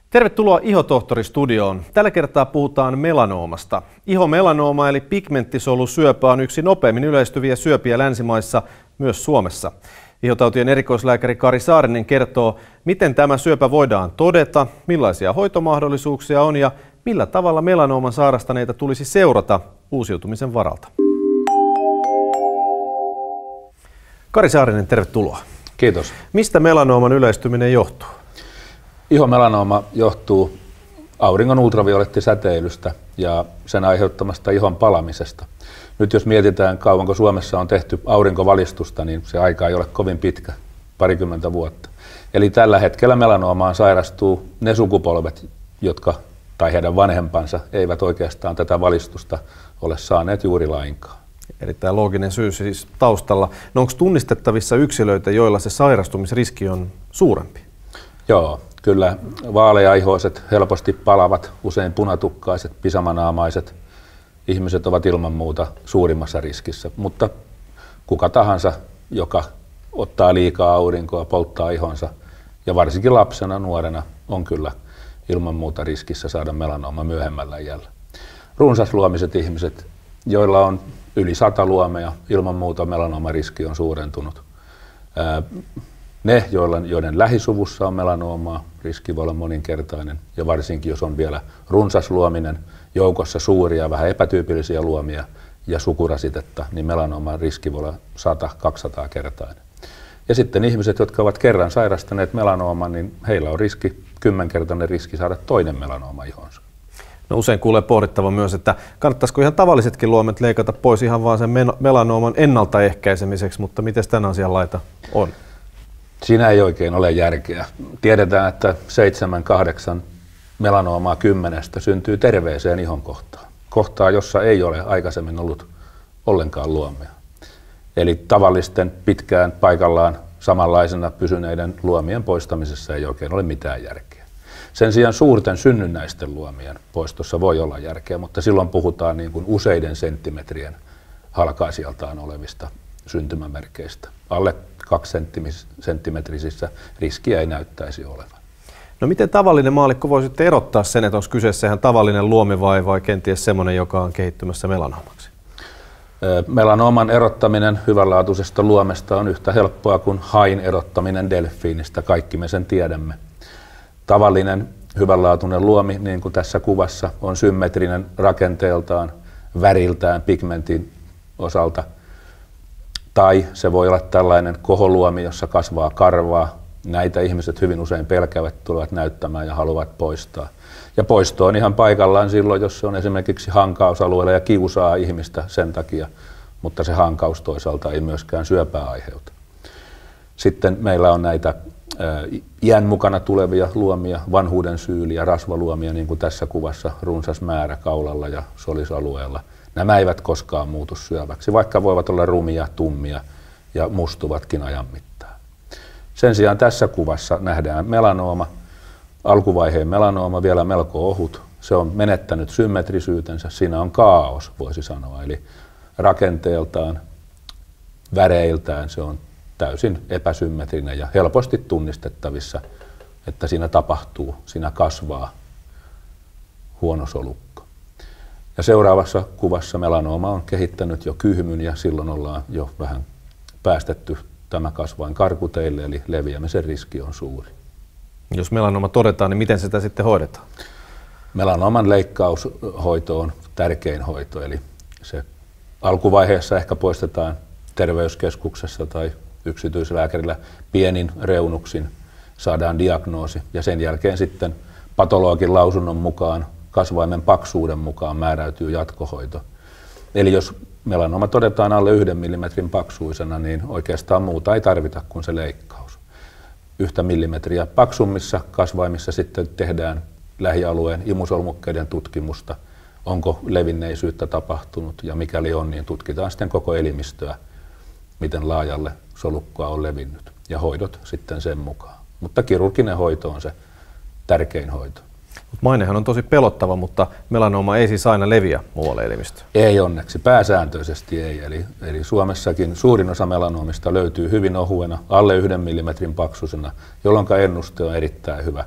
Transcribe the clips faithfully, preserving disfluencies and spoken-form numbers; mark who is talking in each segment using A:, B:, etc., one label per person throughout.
A: Tervetuloa Ihotohtori-studioon. Tällä kertaa puhutaan melanoomasta. Ihomelanooma eli pigmenttisolusyöpä on yksi nopeimmin yleistyviä syöpiä länsimaissa, myös Suomessa. Ihotautien erikoislääkäri Kari Saarinen kertoo, miten tämä syöpä voidaan todeta, millaisia hoitomahdollisuuksia on ja millä tavalla melanooman sairastaneita tulisi seurata uusiutumisen varalta. Kari Saarinen, tervetuloa.
B: Kiitos.
A: Mistä melanooman yleistyminen johtuu?
B: Ihomelaanooma johtuu auringon ultraviolettisäteilystä ja sen aiheuttamasta ihon palamisesta. Nyt jos mietitään kauanko Suomessa on tehty aurinkovalistusta, niin se aika ei ole kovin pitkä, parikymmentä vuotta. Eli tällä hetkellä melanoomaan sairastuu ne sukupolvet, jotka tai heidän vanhempansa eivät oikeastaan tätä valistusta ole saaneet juuri lainkaan.
A: Erittäin looginen syy siis taustalla. No onko tunnistettavissa yksilöitä, joilla se sairastumisriski on suurempi?
B: Joo, kyllä vaaleaihoiset, helposti palavat, usein punatukkaiset, pisamanaamaiset ihmiset ovat ilman muuta suurimmassa riskissä, mutta kuka tahansa, joka ottaa liikaa aurinkoa, polttaa ihonsa ja varsinkin lapsena, nuorena on kyllä ilman muuta riskissä saada melanooma myöhemmällä iällä. Runsasluomiset ihmiset, joilla on yli sata luomea, ilman muuta melanoomariski on suurentunut. Ne, joiden lähisuvussa on melanoomaa, riski voi olla moninkertainen ja varsinkin jos on vielä runsasluominen, joukossa suuria, vähän epätyypillisiä luomia ja sukurasitetta, niin melanooman riski voi olla sata kaksisataa kertainen. Ja sitten ihmiset, jotka ovat kerran sairastaneet melanooman, niin heillä on riski, kymmenkertainen riski saada toinen melanooma ihonsa.
A: No usein kuulee pohdittavan myös, että kannattaisiko ihan tavallisetkin luomet leikata pois ihan vaan sen melanooman ennaltaehkäisemiseksi, mutta miten tämän asian laita on?
B: Siinä ei oikein ole järkeä. Tiedetään, että seitsemän kahdeksan melanoomaa kymmenestä syntyy terveeseen ihon kohtaan. Kohtaa, jossa ei ole aikaisemmin ollut ollenkaan luomia. Eli tavallisten pitkään paikallaan samanlaisena pysyneiden luomien poistamisessa ei oikein ole mitään järkeä. Sen sijaan suurten synnynnäisten luomien poistossa voi olla järkeä, mutta silloin puhutaan niin kuin useiden senttimetrien halkaisijaltaan olevista syntymämerkeistä. Alle kaksi senttimetrisissä riskiä ei näyttäisi olevan.
A: No miten tavallinen maallikko voi sitten erottaa sen, että onko kyseessä ihan tavallinen luomi vai, vai kenties semmoinen, joka on kehittymässä melanoomaksi?
B: Melanooman erottaminen hyvänlaatuisesta luomesta on yhtä helppoa kuin hain erottaminen delfiinistä, kaikki me sen tiedämme. Tavallinen hyvänlaatuinen luomi, niin kuin tässä kuvassa, on symmetrinen rakenteeltaan, väriltään, pigmentin osalta. Tai se voi olla tällainen koholuomi, jossa kasvaa karvaa. Näitä ihmiset hyvin usein pelkäävät, tulevat näyttämään ja haluavat poistaa. Ja poisto on ihan paikallaan silloin, jos se on esimerkiksi hankausalueella ja kiusaa ihmistä sen takia, mutta se hankaus toisaalta ei myöskään syöpää aiheuta. Sitten meillä on näitä iän mukana tulevia luomia, vanhuuden syyliä, rasvaluomia, niin kuin tässä kuvassa, runsas määrä kaulalla ja solisalueella. Nämä eivät koskaan muutu syöväksi, vaikka voivat olla rumia, tummia ja mustuvatkin ajan mittaan. Sen sijaan tässä kuvassa nähdään melanooma, alkuvaiheen melanooma vielä melko ohut. Se on menettänyt symmetrisyytensä, siinä on kaaos, voisi sanoa, eli rakenteeltaan, väreiltään se on täysin epäsymmetrinen ja helposti tunnistettavissa, että siinä tapahtuu, siinä kasvaa huono solukko. Ja seuraavassa kuvassa melanooma on kehittänyt jo kyhmyn ja silloin ollaan jo vähän päästetty tämä kasvain karkuteille, eli leviämisen riski on suuri.
A: Jos melanooma todetaan, niin miten sitä sitten hoidetaan?
B: Melanooman leikkaushoito on tärkein hoito, eli se alkuvaiheessa ehkä poistetaan terveyskeskuksessa tai yksityislääkärillä pienin reunuksin, saadaan diagnoosi ja sen jälkeen sitten patologin lausunnon mukaan, kasvaimen paksuuden mukaan määräytyy jatkohoito. Eli jos melanooma todetaan alle yhden millimetrin paksuisena, niin oikeastaan muuta ei tarvita kuin se leikkaus. Yhtä millimetriä paksummissa kasvaimissa sitten tehdään lähialueen imusolmukkeiden tutkimusta, onko levinneisyyttä tapahtunut ja mikäli on, niin tutkitaan sitten koko elimistöä, miten laajalle solukkoa on levinnyt ja hoidot sitten sen mukaan. Mutta kirurginen hoito on se tärkein hoito.
A: Mainehan on tosi pelottava, mutta melanooma ei siis aina leviä muualle elimistöön.
B: Ei onneksi, pääsääntöisesti ei. Eli, eli Suomessakin suurin osa melanoomista löytyy hyvin ohuena, alle yhden millimetrin paksuisena, jolloin ennuste on erittäin hyvä.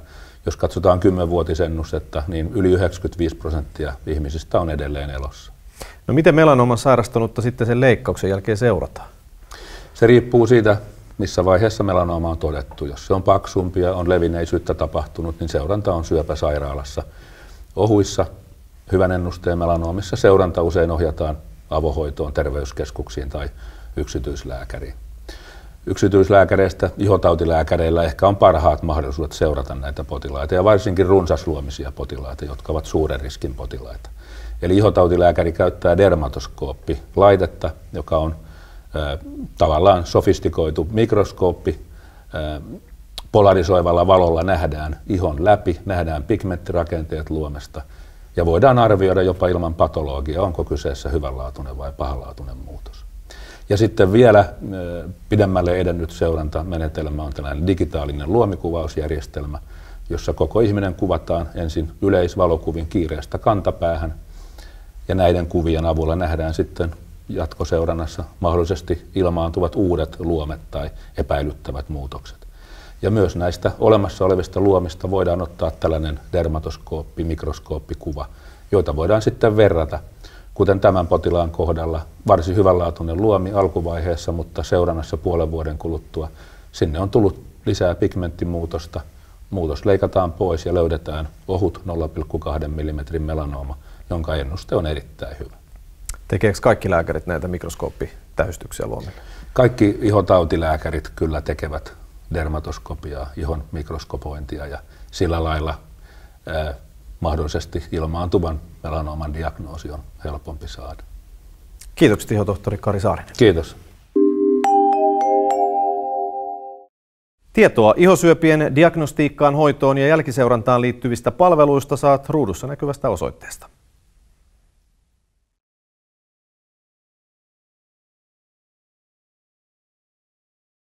B: jos katsotaan kymmenvuotisennustetta, niin yli yhdeksänkymmentäviisi prosenttia ihmisistä on edelleen elossa.
A: No miten melanooman sairastunutta sitten sen leikkauksen jälkeen seurataan?
B: Se riippuu siitä, missä vaiheessa melanooma on todettu. Jos se on paksumpi ja on levinneisyyttä tapahtunut, niin seuranta on syöpäsairaalassa. Ohuissa hyvän ennusteen melanoomissa seuranta usein ohjataan avohoitoon, terveyskeskuksiin tai yksityislääkäriin. Yksityislääkäreistä ihotautilääkäreillä ehkä on parhaat mahdollisuudet seurata näitä potilaita ja varsinkin runsasluomisia potilaita, jotka ovat suuren riskin potilaita. Eli ihotautilääkäri käyttää dermatoskooppilaitetta, joka on äh, tavallaan sofistikoitu mikroskooppi. Äh, polarisoivalla valolla nähdään ihon läpi, nähdään pigmenttirakenteet luomesta ja voidaan arvioida jopa ilman patologiaa, onko kyseessä hyvänlaatuinen vai pahanlaatuinen muutos. Ja sitten vielä pidemmälle edennyt seurantamenetelmä on tällainen digitaalinen luomikuvausjärjestelmä, jossa koko ihminen kuvataan ensin yleisvalokuvin kiireestä kantapäähän ja näiden kuvien avulla nähdään sitten jatkoseurannassa mahdollisesti ilmaantuvat uudet luomet tai epäilyttävät muutokset. Ja myös näistä olemassa olevista luomista voidaan ottaa tällainen dermatoskooppi, mikroskooppikuva, joita voidaan sitten verrata, kuten tämän potilaan kohdalla, varsin hyvänlaatuinen luomi alkuvaiheessa, mutta seurannassa puolen vuoden kuluttua sinne on tullut lisää pigmenttimuutosta. Muutos leikataan pois ja löydetään ohut nolla pilkku kaksi millimetrin melanooma, jonka ennuste on erittäin hyvä.
A: Tekeekö kaikki lääkärit näitä mikroskooppitähystyksiä luomille?
B: Kaikki ihotautilääkärit kyllä tekevät dermatoskopiaa, ihon mikroskopointia ja sillä lailla ää, mahdollisesti ilmaantuvan melanooman diagnoosi on helpompi saada.
A: Kiitokset ihotohtori Kari Saarinen.
B: Kiitos.
A: Tietoa ihosyöpien diagnostiikkaan, hoitoon ja jälkiseurantaan liittyvistä palveluista saat ruudussa näkyvästä osoitteesta.